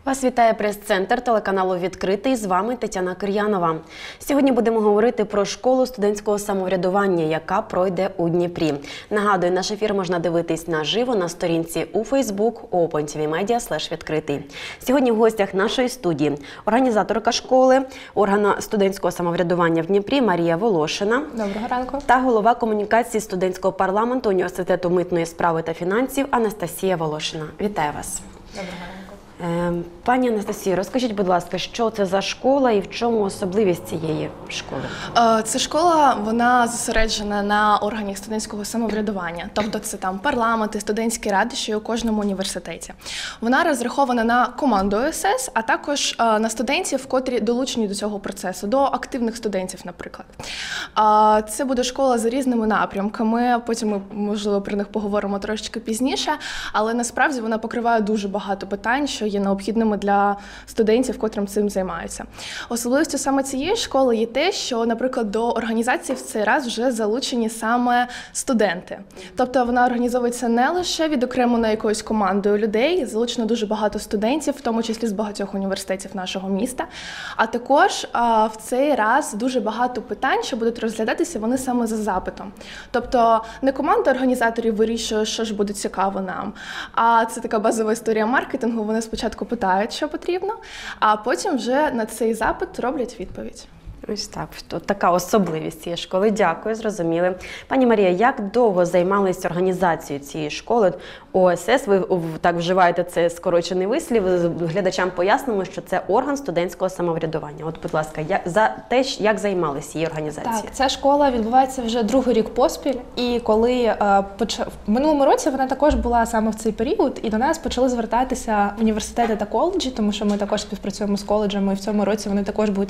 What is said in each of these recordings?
Вас вітає прес-центр телеканалу «Відкритий». З вами Тетяна Кир'янова. Сьогодні будемо говорити про школу студентського самоврядування, яка пройде у Дніпрі. Нагадую, наш ефір можна дивитись наживо на сторінці у Facebook opentvmedia/відкритий. Сьогодні в гостях нашої студії організаторка школи, органу студентського самоврядування в Дніпрі Марія Волошина. Доброго ранку. Та голова комунікації студентського парламенту Університету митної справи та фінансів Анастасія Волошина. Вітаю вас. Доброго ранку. Пані Анастасію, розкажіть, будь ласка, що це за школа і в чому особливість цієї школи? Ця школа, вона зосереджена на органах студентського самоврядування, тобто це там парламенти, студентські ради, що є у кожному університеті. Вона розрахована на команду ОСС, а також на студентів, котрі долучені до цього процесу, до активних студентів, наприклад. Це буде школа за різними напрямками, потім ми, можливо, про них поговоримо трошечки пізніше, але насправді вона покриває дуже багато питань, що є необхідними для студентів, котрим цим займаються. Особливістю саме цієї школи є те, що, наприклад, до організації в цей раз вже залучені саме студенти. Тобто вона організовується не лише відокремлено якоюсь командою людей, залучено дуже багато студентів, в тому числі з багатьох університетів нашого міста, а також в цей раз дуже багато питань, що будуть розглядатися, вони саме за запитом. Тобто не команда організаторів вирішує, що ж буде цікаво нам, а це така базова історія маркетингу. Вони спочатку питають, що потрібно, а потім вже на цей запит роблять відповідь. Ось так, така особливість цієї школи. Дякую, зрозуміли. Пані Марія, як довго займалися організацією цієї школи ОСС? Ви так вживаєте це скорочений вислів. Глядачам пояснимо, що це орган студентського самоврядування. От, будь ласка, як займалися її організацією? Так, ця школа відбувається вже другий рік поспіль, і коли в минулому році вона також була саме в цей період, і до нас почали звертатися університети та коледжі, тому що ми також співпрацюємо з коледжами, і в цьому році вони також будуть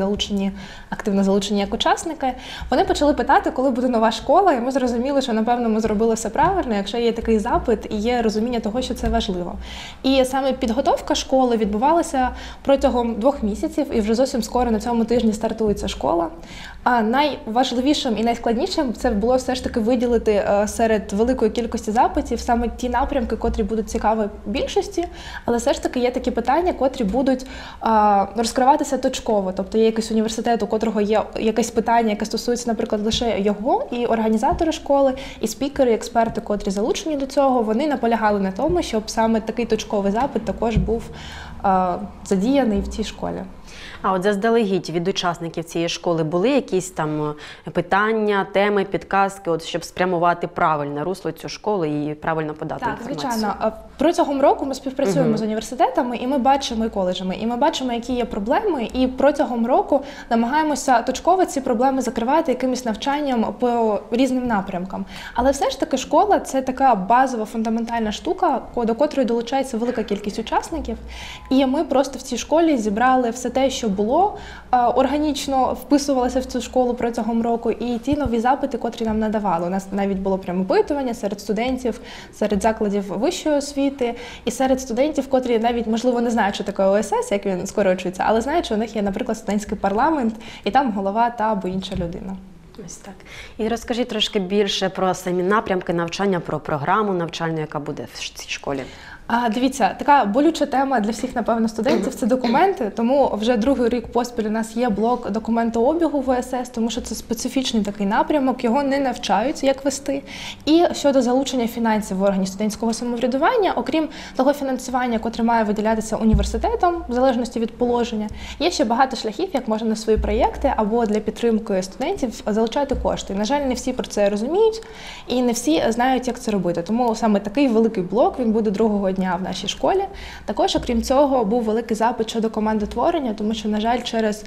активно залучені як учасники. Вони почали питати, коли буде нова школа, і ми зрозуміли, що, напевно, ми зробили все правильно, якщо є такий запит і є розуміння того, що це важливо. І саме підготовка школи відбувалася протягом 2 місяців, і вже зовсім скоро на цьому тижні стартується школа. А найважливішим і найскладнішим це було все ж таки виділити серед великої кількості запитів саме ті напрямки, котрі будуть цікаві більшості, але все ж таки є такі питання, котрі будуть розкриватися точково. Тобто є якийсь університет, у котрого є якесь питання, яке стосується, наприклад, лише його, і організатори школи, і спікери, і експерти, котрі залучені до цього, вони наполягали на тому, щоб саме такий точковий запит також був задіяний в цій школі. А от заздалегідь від учасників цієї школи були якісь там питання, теми, підказки, от щоб спрямувати правильне русло цю школу і правильно подати інформацію? Так, звичайно. Протягом року ми співпрацюємо з університетами, і ми бачимо, і коледжами, і ми бачимо, які є проблеми, і протягом року намагаємося точково ці проблеми закривати якимось навчанням по різним напрямкам. Але все ж таки школа – це така базова, фундаментальна штука, до котрої долучається велика кількість учасників, і ми просто в цій школі зібрали все те, що було, органічно вписувалося в цю школу протягом року, і ті нові запити, котрі нам надавали. У нас навіть було прямо опитування серед студентів, серед закладів вищої освіти, і серед студентів, котрі навіть, можливо, не знають, що таке ОСС, як він скорочується, але знають, що у них є, наприклад, студентський парламент, і там голова та або інша людина. Ось так. І розкажіть трошки більше про самі напрямки навчання, про програму навчальну, яка буде в цій школі. Дивіться, така болюча тема для всіх, напевно, студентів – це документи, тому вже другий рік поспіль у нас є блок документообігу в ОСС, тому що це специфічний такий напрямок, його не навчають, як вести. І щодо залучення фінансів в органі студентського самоврядування, окрім того фінансування, котре має виділятися університетом, в залежності від положення, є ще багато шляхів, як можна на свої проєкти або для підтримки студентів залучати кошти. На жаль, не всі про це розуміють і не всі знають, як це робити. Тому саме такий великий блок, він буде другого дня в нашій школі. Також, окрім цього, був великий запит щодо командотворення, тому що, на жаль, через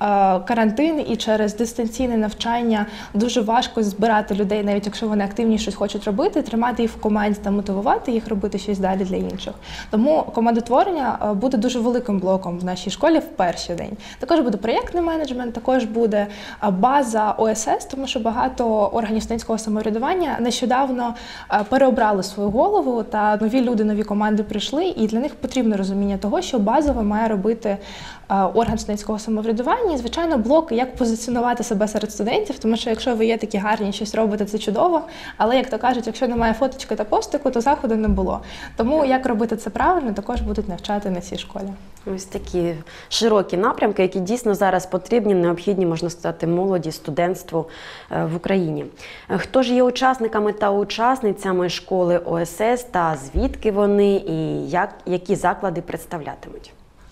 карантин і через дистанційне навчання дуже важко збирати людей, навіть якщо вони активні щось хочуть робити, тримати їх в команді та мотивувати їх робити щось далі для інших. Тому командотворення буде дуже великим блоком в нашій школі в перший день. Також буде проєктний менеджмент, також буде база ОСС, тому що багато органів студентського самоврядування нещодавно переобрали свою голову, та нові люди, нові команди прийшли, і для них потрібно розуміння того, що базово має робити орган студентського самоврядування. І, звичайно, блок, як позиціонувати себе серед студентів, тому що якщо ви є такі гарні, щось робите, це чудово, але, як то кажуть, якщо немає фоточки та постику, то заходу не було. Тому як робити це правильно, також будуть навчати на цій школі. Ось такі широкі напрямки, які дійсно зараз потрібні, необхідні, можна сказати, молоді, студентству в Україні. Хто ж є учасниками та учасницями школи ОСС та звідки вони і які заклади представлятимуть?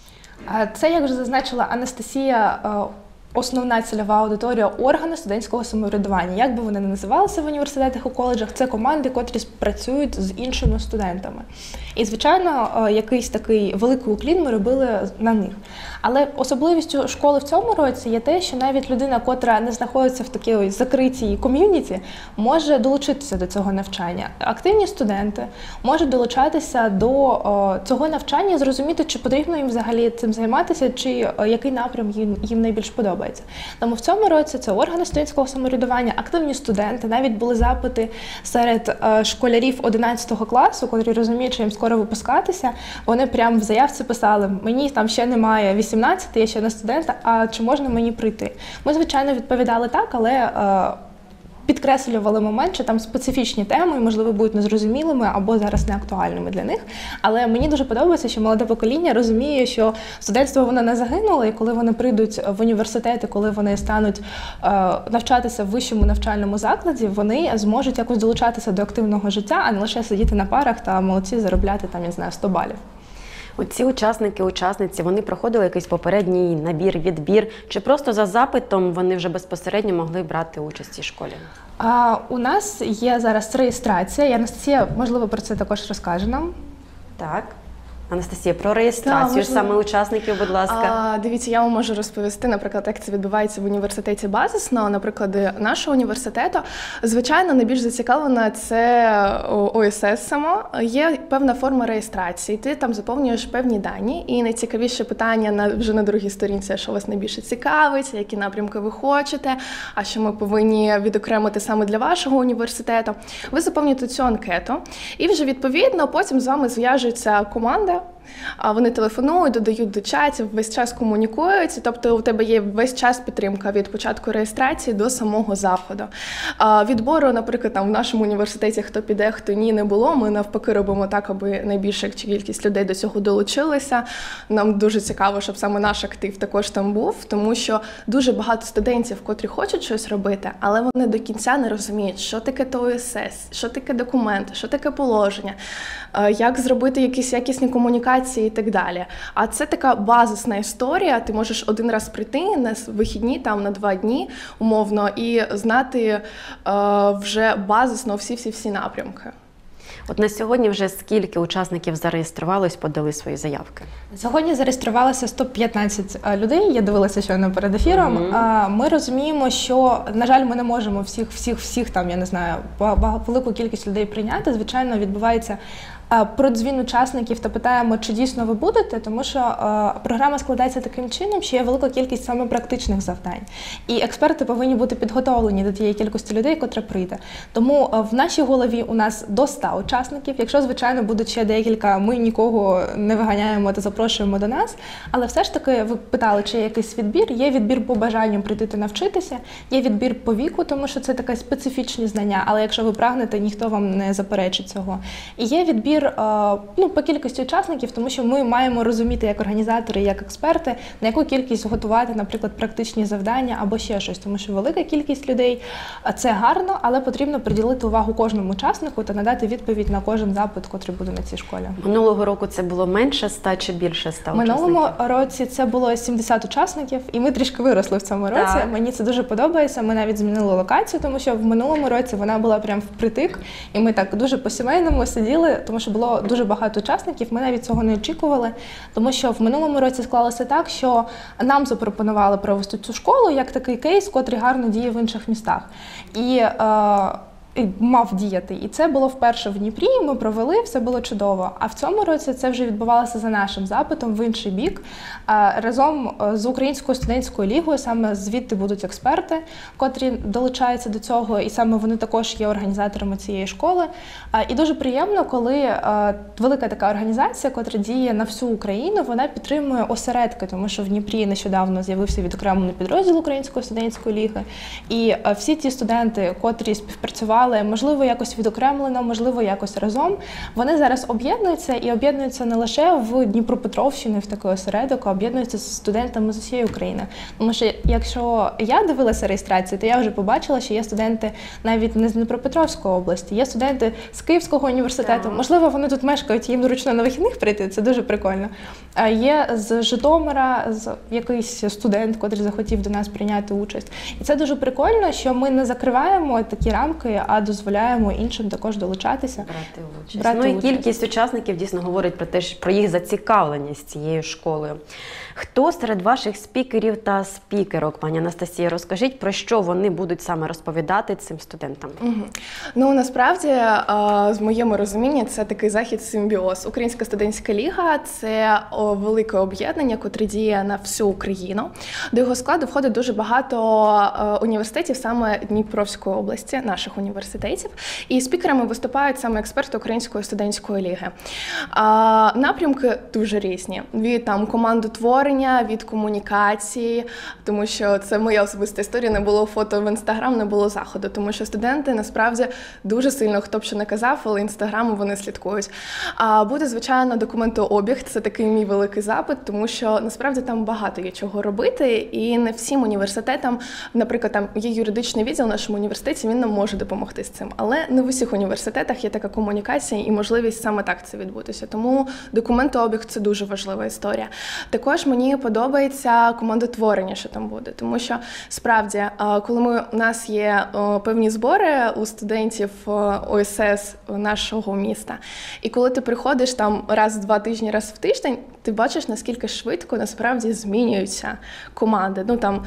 Це, як вже зазначила Анастасія, основна цільова аудиторія органу студентського самоврядування. Як би вони не називалися в університетах і коледжах, це команди, котрі працюють з іншими студентами. І, звичайно, якийсь такий великий уклін ми робили на них. Але особливістю школи в цьому році є те, що навіть людина, котра не знаходиться в такій ось закритій ком'юніті, може долучитися до цього навчання. Активні студенти можуть долучатися до цього навчання і зрозуміти, чи потрібно їм взагалі цим займатися, чи який напрям їм найбільш подобається. Тому в цьому році це органи студентського самоврядування, активні студенти, навіть були запити серед школярів 11 класу, котрі розуміють, що їм скоро випускатися, вони прямо в заявці писали: мені там ще немає 18, я ще не студент, а чи можна мені прийти? Ми, звичайно, відповідали так, але підкреслювали момент, що там специфічні теми, можливо, будуть незрозумілими або зараз не актуальними для них. Але мені дуже подобається, що молоде покоління розуміє, що студентство воно не загинуло, і коли вони прийдуть в університети, коли вони стануть навчатися в вищому навчальному закладі, вони зможуть якось долучатися до активного життя, а не лише сидіти на парах та молодці заробляти там, я не знаю, 100 балів. Оці учасники, учасниці, вони проходили якийсь попередній набір, відбір, чи просто за запитом вони вже безпосередньо могли брати участь у цій школі? У нас є зараз реєстрація, і Анастасія, можливо, про це також розкаже нам. Так. Анастасія, про реєстрацію саме учасників, будь ласка. Дивіться, я вам можу розповісти, наприклад, як це відбувається в університеті базисно, наприклад, нашого університету. Звичайно, найбільш зацікавлена це ОСС само. Є певна форма реєстрації, ти там заповнюєш певні дані, і найцікавіше питання вже на другій сторінці, що вас найбільше цікавить, які напрямки ви хочете, а що ми повинні відокремити саме для вашого університету. Ви заповнюєте цю анкету, і вже відповідно потім з вами зв'яжеться команда. Вони телефонують, додають до чатів, весь час комунікують, тобто у тебе є весь час підтримка від початку реєстрації до самого заходу. Відбору, наприклад, там в нашому університеті хто піде, хто ні, не було. Ми навпаки робимо так, аби найбільша кількість людей до цього долучилися. Нам дуже цікаво, щоб саме наш актив також там був, тому що дуже багато студентів, котрі хочуть щось робити, але вони до кінця не розуміють, що таке ОСС, що таке документи, що таке положення, як зробити якісь якісні комунікації і так далі. А це така базисна історія, ти можеш один раз прийти на вихідні, там на 2 дні, умовно, і знати вже базисно всі напрямки. От на сьогодні вже скільки учасників зареєструвалось, подали свої заявки? Сьогодні зареєструвалося 115 людей, я дивилася щойно перед ефіром. Ми розуміємо, що, на жаль, ми не можемо всіх там, я не знаю, велику кількість людей прийняти. Звичайно, відбувається продзвін учасників та питаємо, чи дійсно ви будете, тому що програма складається таким чином, що є велика кількість саме практичних завдань. І експерти повинні бути підготовлені до тієї кількості людей, котра прийде. Тому в нашій голові у нас до 100 учасників. Якщо, звичайно, будуть ще декілька, ми нікого не виганяємо та запрошуємо до нас. Але все ж таки, ви питали, чи є якийсь відбір. Є відбір по бажанню прийти та навчитися, є відбір по віку, тому що це таке специфічні знання, але якщо ви прагнете, ніхто вам не заперечить цього. І є відбір по кількості учасників, тому що ми маємо розуміти як організатори, як експерти, на яку кількість готувати, наприклад, практичні завдання або ще щось, тому що велика кількість людей – це гарно, але потрібно приділити увагу кожному учаснику та надати відповідь на кожен запит, котрий буде на цій школі. Минулого року це було менше 100 чи більше 100 учасників? Минулому році це було 70 учасників, і ми трішки виросли в цьому році. Так. Мені це дуже подобається, ми навіть змінили локацію, тому що в минулому році вона була прям впритик, і ми так дуже по-сімейному сиділи, тому що було дуже багато учасників, ми навіть цього не очікували, тому що в минулому році склалося так, що нам запропонували провести цю школу як такий кейс, котрий гарно діє в інших містах. І мав діяти. І це було вперше в Дніпрі, ми провели, все було чудово. А в цьому році це вже відбувалося за нашим запитом в інший бік. Разом з Українською студентською лігою, саме звідти будуть експерти, котрі долучаються до цього, і саме вони також є організаторами цієї школи. І дуже приємно, коли велика така організація, котра діє на всю Україну, вона підтримує осередки, тому що в Дніпрі нещодавно з'явився відокремлений підрозділ Української студентської ліги. І всі ті студенти, котрі співпрацювали, можливо, якось відокремлено, можливо, якось разом, вони зараз об'єднуються, і об'єднуються не лише в Дніпропетровщині, в такий осередок, а об'єднуються з студентами з усієї України. Тому що, якщо я дивилася реєстрацію, то я вже побачила, що є студенти навіть не з Дніпропетровської області, є студенти з Київського університету. Можливо, вони тут мешкають, їм зручно на вихідних прийти, це дуже прикольно. А є з Житомира, якийсь студент, котрий захотів до нас прийняти участь. І це дуже прикольно, що ми не закриваємо такі рамки, а дозволяємо іншим також долучатися. Брати участь. Кількість учасників дійсно говорить про їх зацікавленість цією школою. Хто серед ваших спікерів та спікерок, пані Анастасія, розкажіть, про що вони будуть саме розповідати цим студентам? Ну, насправді, з моєму розумінні, це такий захід-симбіоз. Українська студентська ліга – це велике об'єднання, котре діє на всю Україну. До його складу входить дуже багато університетів саме Дніпровської області, наших університетів. І спікерами виступають саме експерти Української студентської ліги. Напрямки дуже різні. Від командотворення, від комунікації, тому що це моя особиста історія, не було фото в Інстаграм, не було заходу, тому що студенти насправді дуже сильно, хто б що не казав, але Інстаграму вони слідкують. Буде, звичайно, документообіг, це такий мій великий запит, тому що насправді там багато є чого робити, і не всім університетам, наприклад, там є юридичний відділ в нашому університеті, він нам може допомогти з цим, але не в усіх університетах є така комунікація і можливість саме так це відбутися, тому документообіг – це дуже важлива історія. Також мені подобається командотворення, що там буде, тому що справді, коли у нас є певні збори у студентів ОСС нашого міста, і коли ти приходиш там раз в 2 тижні, раз в тиждень, ти бачиш, наскільки швидко насправді змінюються команди. Ну там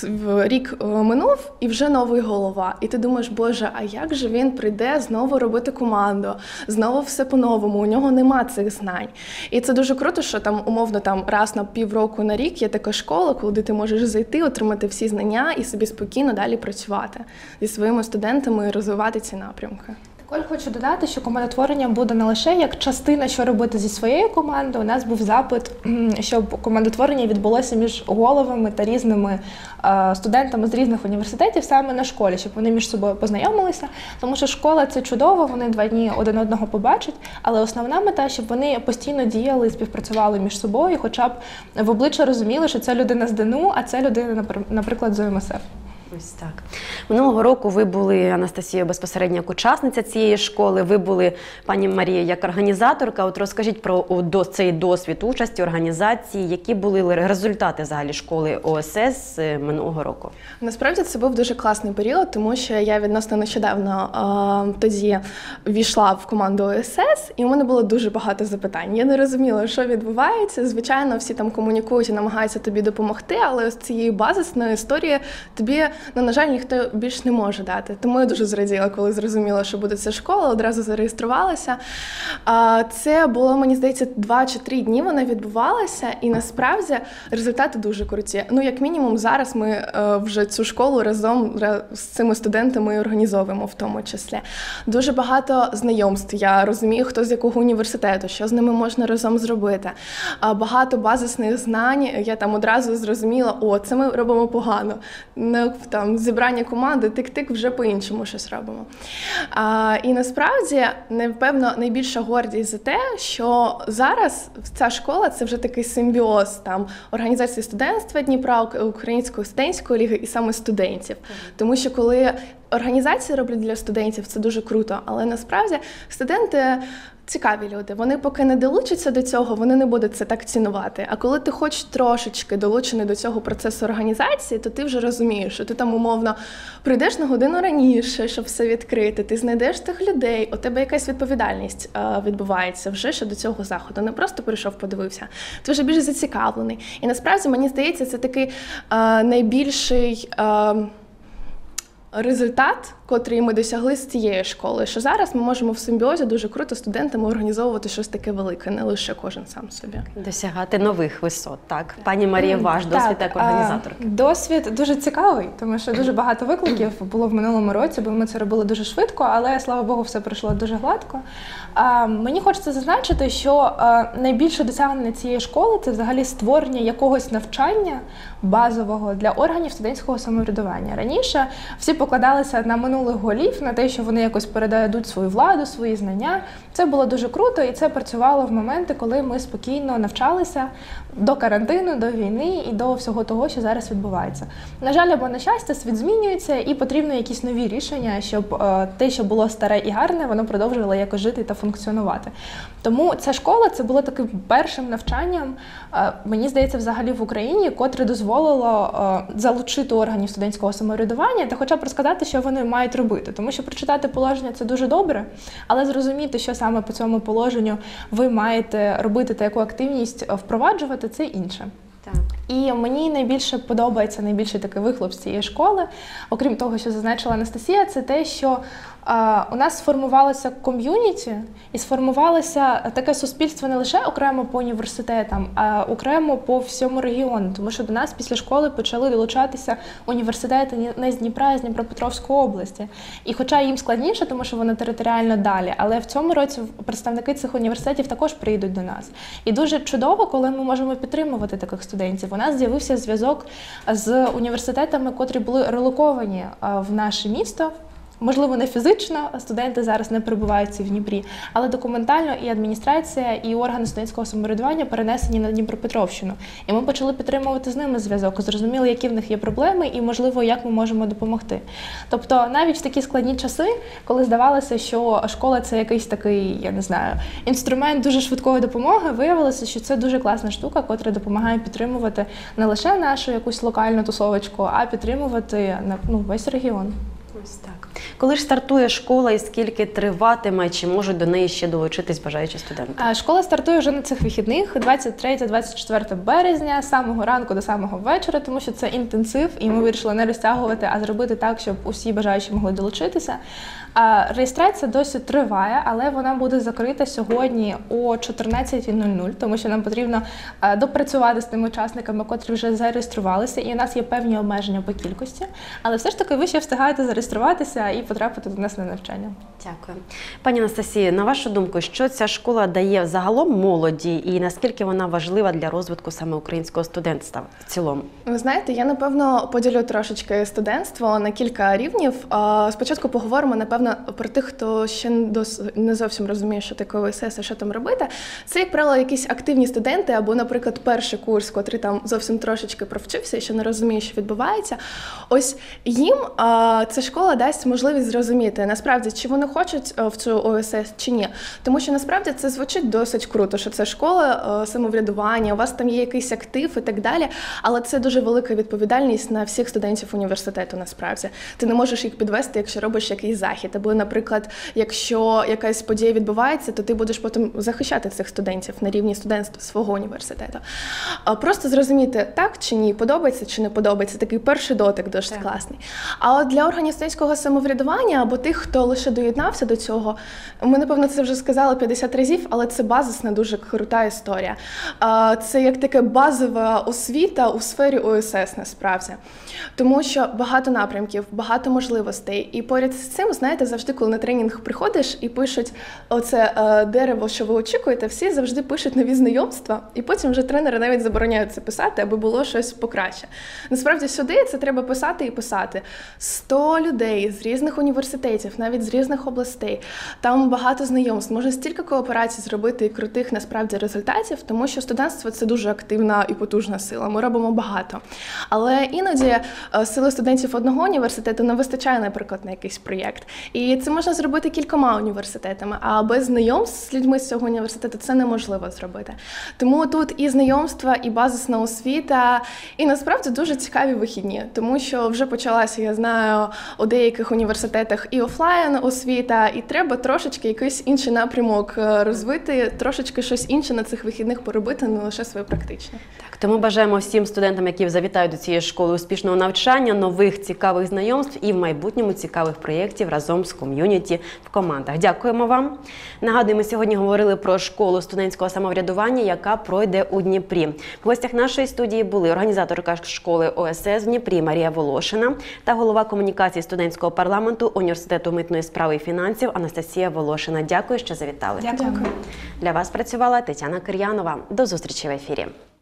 рік минув і вже новий голова. І ти думаєш, боже, а як же він прийде знову робити команду, знову все по-новому, у нього нема цих знань. І це дуже круто, що там умовно раз на півроку, на рік є така школа, куди ти можеш зайти, отримати всі знання і собі спокійно далі працювати зі своїми студентами і розвивати ці напрямки. Також хочу додати, що командотворення буде не лише як частина, що робити зі своєю командою. У нас був запит, щоб командотворення відбулося між головами та різними студентами з різних університетів саме на школі, щоб вони між собою познайомилися. Тому що школа – це чудово, вони 2 дні один одного побачать, але основна мета, щоб вони постійно діяли і співпрацювали між собою, хоча б в обличчя розуміли, що це людина з ДНУ, а це людина, наприклад, з УМСФ. Ось так. Минулого року ви були, Анастасія, безпосередньо як учасниця цієї школи, ви були, пані Марія, як організаторка. От розкажіть про цей досвід участі, організації, які були результати взагалі школи ОСС минулого року? Насправді це був дуже класний період, тому що я відносно нещодавно тоді війшла в команду ОСС, і у мене було дуже багато запитань. Я не розуміла, що відбувається. Звичайно, всі там комунікують і намагаються тобі допомогти, але з цієї базисної історії тобі, на жаль, ніхто більш не може дати. Тому я дуже зраділа, коли зрозуміла, що буде ця школа, одразу зареєструвалася. Це було, мені здається, 2 чи 3 дні вона відбувалася, і насправді результати дуже круті. Ну, як мінімум, зараз ми вже цю школу разом з цими студентами організовуємо в тому числі. Дуже багато знайомств. Я розумію, хто з якого університету, що з ними можна разом зробити. Багато базисних знань. Я там одразу зрозуміла, це ми робимо погано. Там зібрання команди, тик-тик, вже по-іншому щось робимо. І насправді, напевно, найбільша гордість за те, що зараз ця школа – це вже такий симбіоз там організації студентства Дніпра, Української студентської ліги і саме студентів. Тому що коли організації роблять для студентів, це дуже круто, але насправді студенти цікаві люди. Вони поки не долучаться до цього, вони не будуть це так цінувати. А коли ти хоч трошечки долучений до цього процесу організації, то ти вже розумієш, що ти там умовно прийдеш на годину раніше, щоб все відкрити, ти знайдеш тих людей, у тебе якась відповідальність відбувається вже щодо цього заходу. Не просто прийшов, подивився. Ти вже більш зацікавлений. І насправді, мені здається, це такий найбільший результат, котрий ми досягли з цієї школи, що зараз ми можемо в симбіозі дуже круто студентами організовувати щось таке велике, не лише кожен сам собі. Досягати нових висот, так? Пані Марія, ваш досвід як організаторки? Досвід дуже цікавий, тому що дуже багато викликів було в минулому році, бо ми це робили дуже швидко, але, слава Богу, все пройшло дуже гладко. Мені хочеться зазначити, що найбільше досягнення цієї школи – це взагалі створення якогось навчання базового для органів студентського самоврядування. Раніше всі покладалися на минулих голів, на те, що вони якось передадуть свою владу, свої знання. Це було дуже круто, і це працювало в моменти, коли ми спокійно навчалися до карантину, до війни і до всього того, що зараз відбувається. На жаль, або на щастя, світ змінюється, і потрібно якісь нові рішення, щоб те, що було старе і гарне, воно продовжувало якось жити та функціонувати. Тому ця школа – це було таким першим навчанням, мені здається, взагалі в Україні, котре дозволило залучити органів студентського самоврядування та хоча б розказати, що вони мають робити. Тому що прочитати положення – це дуже добре, але зрозуміти, що саме по цьому положенню ви маєте робити та яку активність впроваджувати – це інше. Так. І мені найбільше подобається, найбільший такий вихлоп з цієї школи, окрім того, що зазначила Анастасія, це те, що у нас сформувалося ком'юніті і сформувалося таке суспільство не лише окремо по університетам, а окремо по всьому регіону. Тому що до нас після школи почали долучатися університети не з Дніпра, а з Дніпропетровської області. І хоча їм складніше, тому що вони територіально далі, але в цьому році представники цих університетів також приїдуть до нас. І дуже чудово, коли ми можемо підтримувати таких студентів. У нас з'явився зв'язок з університетами, котрі були релоковані в наше місто. Можливо, не фізично, студенти зараз не перебувають в Дніпрі, але документально і адміністрація, і органи студентського самоврядування перенесені на Дніпропетровщину. І ми почали підтримувати з ними зв'язок, зрозуміли, які в них є проблеми і, можливо, як ми можемо допомогти. Тобто, навіть в такі складні часи, коли здавалося, що школа – це якийсь такий, я не знаю, інструмент дуже швидкої допомоги, виявилося, що це дуже класна штука, котра допомагає підтримувати не лише нашу якусь локальну тусовочку, а підтримувати весь регіон. Ось так. Коли ж стартує школа і скільки триватиме, чи можуть до неї ще долучитись бажаючі студенти? Школа стартує вже на цих вихідних 23-24 березня, з самого ранку до самого вечора, тому що це інтенсив, і ми вирішили не розтягувати, а зробити так, щоб усі бажаючі могли долучитися. Реєстрація досі триває, але вона буде закрита сьогодні о 14:00, тому що нам потрібно допрацювати з тими учасниками, котрі вже зареєструвалися, і у нас є певні обмеження по кількості. Але все ж таки ви ще встигаєте зареєструватися і потрапити до нас на навчання. Дякую. Пані Анастасія, на вашу думку, що ця школа дає загалом молоді і наскільки вона важлива для розвитку саме українського студентства в цілому? Ви знаєте, я, напевно, поділю трошечки студентство на кілька рівнів. Спочатку поговоримо, напевно, про тих, хто ще не зовсім розуміє, що таке ОСС і що там робити. Це, як правило, якісь активні студенти або, наприклад, перший курс, котрий там зовсім трошечки провчився і ще не розуміє, що відбувається. Ось їм ця школа дасть можливість зрозуміти, насправді, чи вони хочуть в цю ОСС, чи ні. Тому що, насправді, це звучить досить круто, що це школа самоврядування, у вас там є якийсь актив і так далі, але це дуже велика відповідальність на всіх студентів університету, насправді. Ти не можеш їх підвести, якщо робиш якийсь захід. Або, наприклад, якщо якась подія відбувається, то ти будеш потім захищати цих студентів на рівні студентства свого університету. Просто зрозуміти, так чи ні, подобається чи не подобається, такий перший дотик досить класний. А от для органів студентського самоврядування або тих, хто лише доєднався до цього, ми, напевно, це вже сказали 50 разів, але це базисна, дуже крута історія. Це як таке базова освіта у сфері ОСС, насправді. Тому що багато напрямків, багато можливостей. І поряд з цим, знаєте, завжди, коли на тренінг приходиш і пишуть оце дерево, що ви очікуєте, всі завжди пишуть нові знайомства, і потім вже тренери навіть забороняють це писати, аби було щось покраще. Насправді сюди це треба писати і писати. 100 людей з різних університетів, навіть з різних областей. Там багато знайомств. Можна стільки кооперацій зробити і крутих, насправді, результатів, тому що студентство – це дуже активна і потужна сила. Ми робимо багато. Але іноді сили студентів одного університету не вистачає, наприклад, на якийсь проєкт. І це можна зробити кількома університетами, а без знайомств з людьми з цього університету це неможливо зробити. Тому тут і знайомства, і базисна освіта, і насправді дуже цікаві вихідні, тому що вже почалася, я знаю, у деяких університетах і офлайн освіта, і треба трошечки якийсь інший напрямок розвити, трошечки щось інше на цих вихідних поробити, не лише своє практичне. Так, тому бажаємо всім студентам, які завітають до цієї школи, успішного навчання, нових цікавих знайомств і в майбутньому цікавих проєктів разом з ком'юніті в командах. Дякуємо вам. Нагадую, ми сьогодні говорили про школу студентського самоврядування, яка пройде у Дніпрі. В гостях нашої студії були організаторка школи ОСС в Дніпрі Марія Волошина та голова комунікації студентського парламенту Університету митної справи і фінансів Анастасія Волошина. Дякую, що завітали. Дякую. Для вас працювала Тетяна Кир'янова. До зустрічі в ефірі.